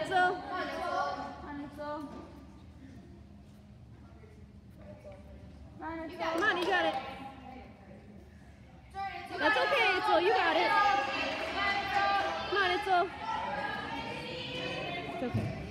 it zo. Run it zo. Run it zo. Come on, you got it. That's okay, Itzel, you got it. Come on, Itzel. It's okay.